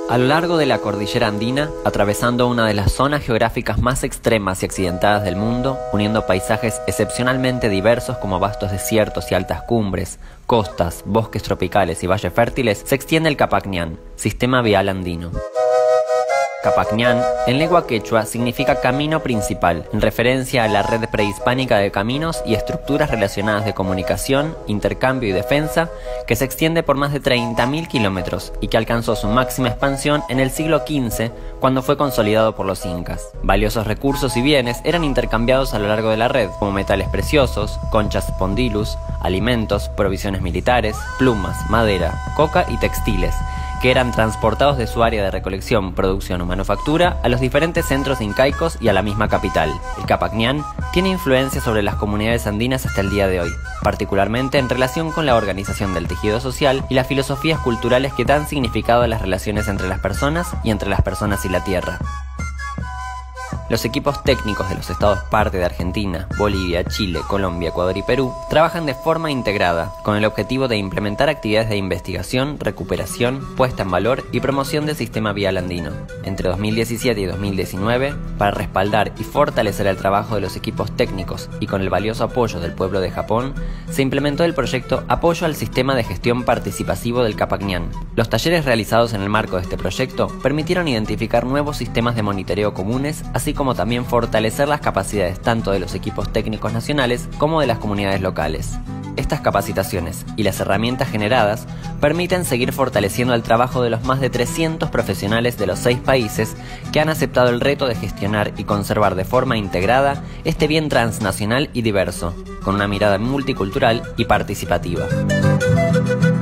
A lo largo de la cordillera andina, atravesando una de las zonas geográficas más extremas y accidentadas del mundo, uniendo paisajes excepcionalmente diversos como vastos desiertos y altas cumbres, costas, bosques tropicales y valles fértiles, se extiende el Capacñán, sistema vial andino. Capacñán, en lengua quechua, significa camino principal, en referencia a la red prehispánica de caminos y estructuras relacionadas de comunicación, intercambio y defensa, que se extiende por más de 30.000 kilómetros y que alcanzó su máxima expansión en el siglo XV, cuando fue consolidado por los incas. Valiosos recursos y bienes eran intercambiados a lo largo de la red, como metales preciosos, conchas spondylus, alimentos, provisiones militares, plumas, madera, coca y textiles, que eran transportados de su área de recolección, producción o manufactura a los diferentes centros incaicos y a la misma capital. El Capacñán tiene influencia sobre las comunidades andinas hasta el día de hoy, particularmente en relación con la organización del tejido social y las filosofías culturales que dan significado a las relaciones entre las personas y entre las personas y la tierra. Los equipos técnicos de los estados parte de Argentina, Bolivia, Chile, Colombia, Ecuador y Perú trabajan de forma integrada, con el objetivo de implementar actividades de investigación, recuperación, puesta en valor y promoción del sistema vial andino. Entre 2017 y 2019, para respaldar y fortalecer el trabajo de los equipos técnicos y con el valioso apoyo del pueblo de Japón, se implementó el proyecto Apoyo al Sistema de Gestión Participativo del Capacñán. Los talleres realizados en el marco de este proyecto permitieron identificar nuevos sistemas de monitoreo comunes, así como también fortalecer las capacidades tanto de los equipos técnicos nacionales como de las comunidades locales. Estas capacitaciones y las herramientas generadas permiten seguir fortaleciendo el trabajo de los más de 300 profesionales de los 6 países que han aceptado el reto de gestionar y conservar de forma integrada este bien transnacional y diverso, con una mirada multicultural y participativa.